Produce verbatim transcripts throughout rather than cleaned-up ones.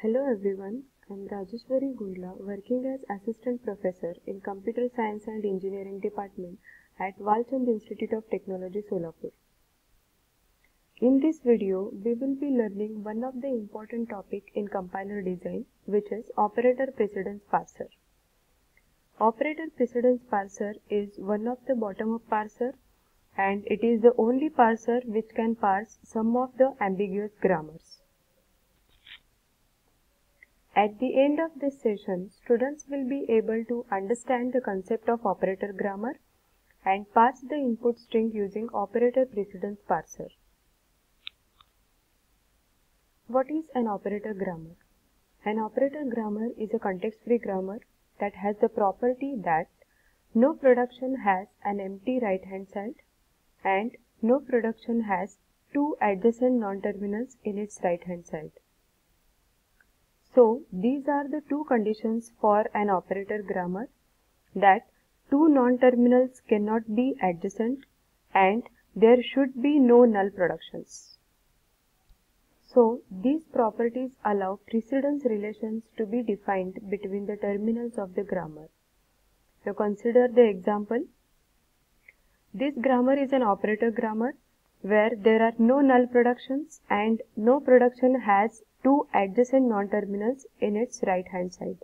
Hello everyone, I am Rajeshwari Gundla, working as Assistant Professor in Computer Science and Engineering Department at Walchand Institute of Technology, Solapur. In this video, we will be learning one of the important topic in compiler design, which is Operator Precedence Parser. Operator Precedence Parser is one of the bottom-up parser, and it is the only parser which can parse some of the ambiguous grammars. At the end of this session, students will be able to understand the concept of operator grammar and parse the input string using operator precedence parser. What is an operator grammar? An operator grammar is a context-free grammar that has the property that no production has an empty right-hand side and no production has two adjacent non-terminals in its right-hand side. So, these are the two conditions for an operator grammar, that two non-terminals cannot be adjacent and there should be no null productions. So, these properties allow precedence relations to be defined between the terminals of the grammar. Now, consider the example. This grammar is an operator grammar where there are no null productions and no production has two adjacent non-terminals in its right-hand side.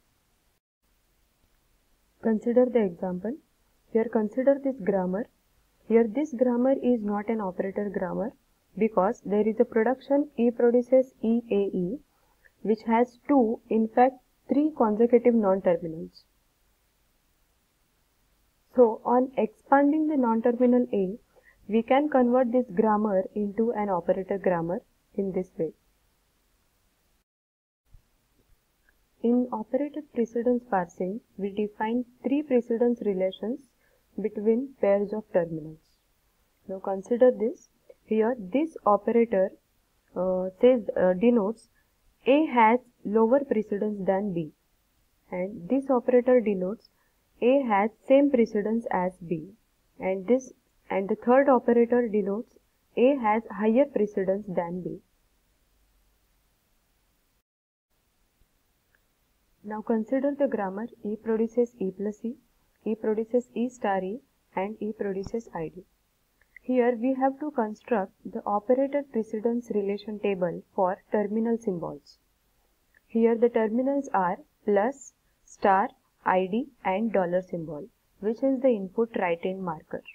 Consider the example. Here consider this grammar. Here this grammar is not an operator grammar because there is a production E produces E A E which has two, in fact three consecutive non-terminals. So on expanding the non-terminal A, we can convert this grammar into an operator grammar in this way. In operator precedence parsing, we define three precedence relations between pairs of terminals. Now consider this. Here this operator uh, says uh, denotes A has lower precedence than B, and this operator denotes A has same precedence as B, and this and the third operator denotes A has higher precedence than B. Now consider the grammar E produces E plus E, E produces E star E and E produces I D. Here we have to construct the operator precedence relation table for terminal symbols. Here the terminals are plus, star, I D and dollar symbol, which is the input right-hand marker.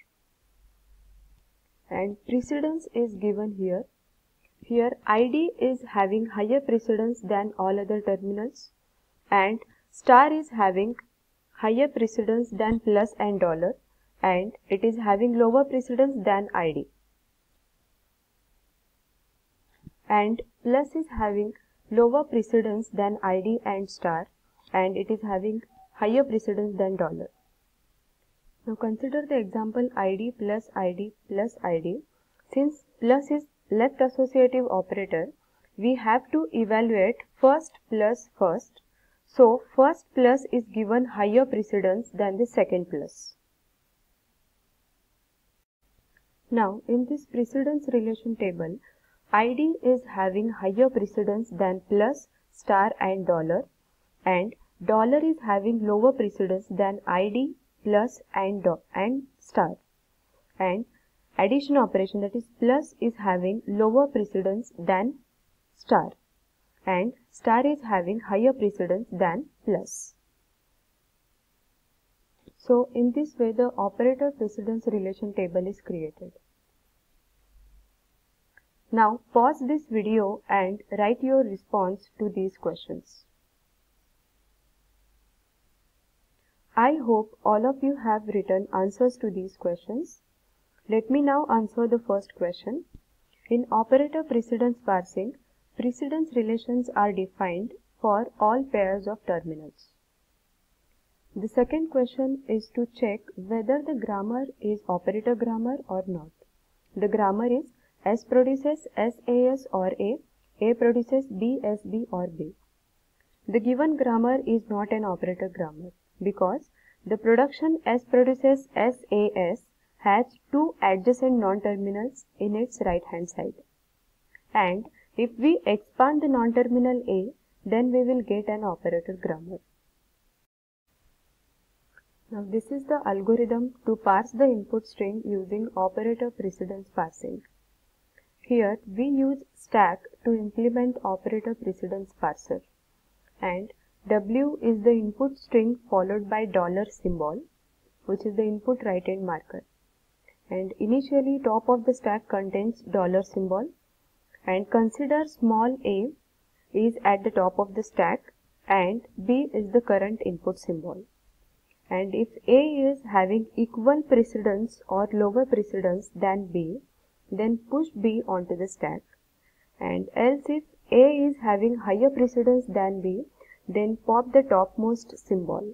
And precedence is given here. Here I D is having higher precedence than all other terminals, and star is having higher precedence than plus and dollar, and it is having lower precedence than I D. And plus is having lower precedence than I D and star, and it is having higher precedence than dollar. Now consider the example I D plus I D plus I D. Since plus is left associative operator, we have to evaluate first plus first. So, first plus is given higher precedence than the second plus. Now, in this precedence relation table, I D is having higher precedence than plus, star and dollar, and dollar is having lower precedence than I D, plus and, do and star. And addition operation, that is plus, is having lower precedence than star, and star is having higher precedence than plus. So, in this way the operator precedence relation table is created. Now, pause this video and write your response to these questions. I hope all of you have written answers to these questions. Let me now answer the first question. In operator precedence parsing, precedence relations are defined for all pairs of terminals. The second question is to check whether the grammar is operator grammar or not. The grammar is S produces S A S or A, A produces B S B or B. The given grammar is not an operator grammar because the production S produces S A S has two adjacent non-terminals in its right-hand side. And if we expand the non-terminal A, then we will get an operator grammar. Now this is the algorithm to parse the input string using operator precedence parsing. Here we use stack to implement operator precedence parser, and W is the input string followed by dollar symbol, which is the input right hand marker. And initially top of the stack contains dollar symbol, and consider small a is at the top of the stack and B is the current input symbol. And if A is having equal precedence or lower precedence than B, then push B onto the stack, and else if A is having higher precedence than B, then pop the topmost symbol.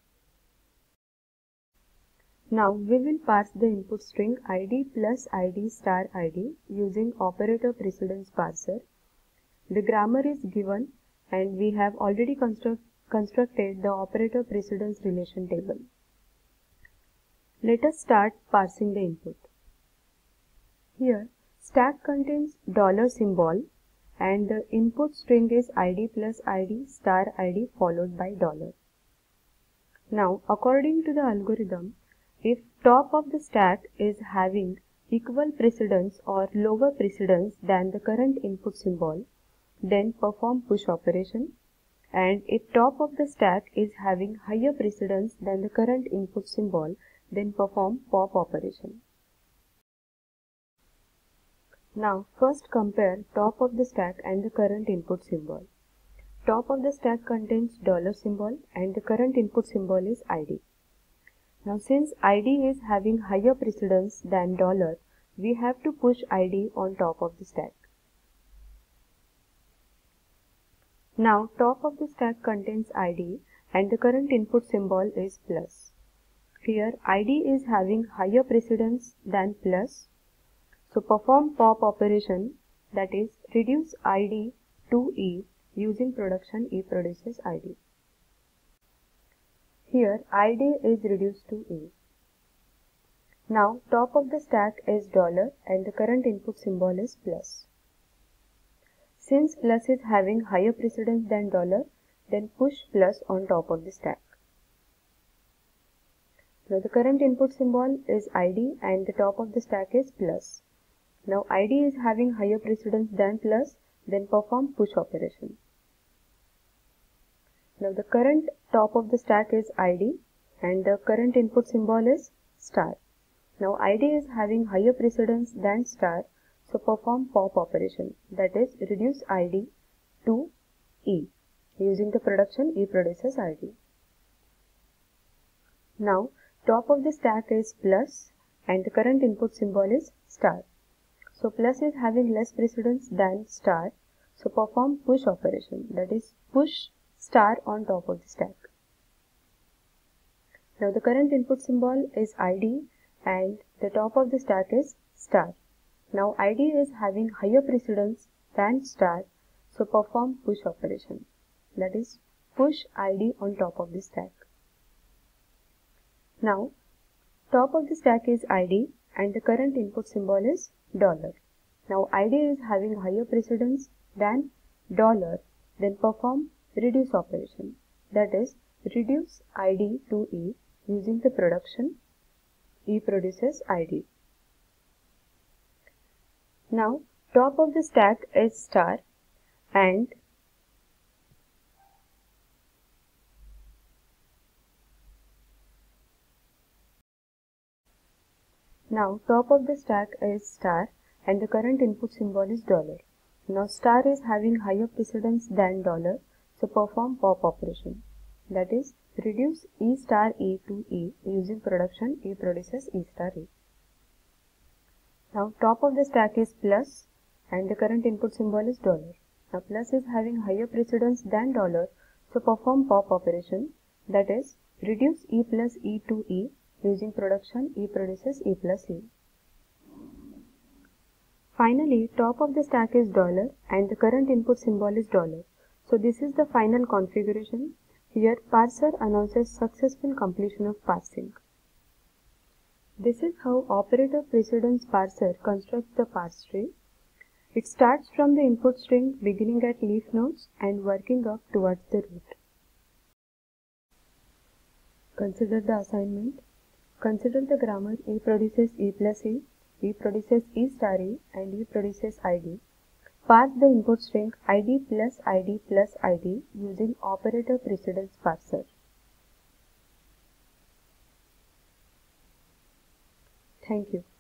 Now we will parse the input string id plus id star id using operator precedence parser. The grammar is given and we have already construct, constructed the operator precedence relation table. Let us start parsing the input. Here stack contains dollar symbol and the input string is id plus id star id followed by dollar. Now according to the algorithm, if top of the stack is having equal precedence or lower precedence than the current input symbol, then perform push operation, and if top of the stack is having higher precedence than the current input symbol, then perform pop operation. Now first compare top of the stack and the current input symbol. Top of the stack contains dollar symbol and the current input symbol is id. Now since id is having higher precedence than dollar, we have to push id on top of the stack. Now top of the stack contains id and the current input symbol is plus. Here id is having higher precedence than plus, so perform pop operation, that is reduce id to e using production e produces id. Here id is reduced to e. Now top of the stack is dollar and the current input symbol is plus. Since plus is having higher precedence than dollar, then push plus on top of the stack. Now the current input symbol is id and the top of the stack is plus. Now id is having higher precedence than plus, then perform push operation. Now the current top of the stack is id and the current input symbol is star. Now id is having higher precedence than star, so perform pop operation, that is reduce id to e using the production e produces id. Now top of the stack is plus and the current input symbol is star. So plus is having less precedence than star, so perform push operation, that is push star on top of the stack. Now the current input symbol is id and the top of the stack is star. Now id is having higher precedence than star, so perform push operation, that is push id on top of the stack. Now top of the stack is id and the current input symbol is dollar. Now id is having higher precedence than dollar, then perform reduce operation, that is reduce id to e using the production e produces id. Now top of the stack is star and now top of the stack is star and the current input symbol is dollar. Now star is having higher precedence than dollar, so perform pop operation, that is reduce e star e to e using production e produces e star e. Now top of the stack is plus and the current input symbol is dollar. Now plus is having higher precedence than dollar, so perform pop operation, that is reduce e plus e to e using production e produces e plus e. Finally top of the stack is dollar and the current input symbol is dollar. So this is the final configuration. Here parser announces successful completion of parsing. This is how operator precedence parser constructs the parse tree. It starts from the input string beginning at leaf nodes and working up towards the root. Consider the assignment. Consider the grammar E produces E plus E, E produces E star E, and E produces I D. Parse the input string I D plus I D plus I D using operator precedence parser. Thank you.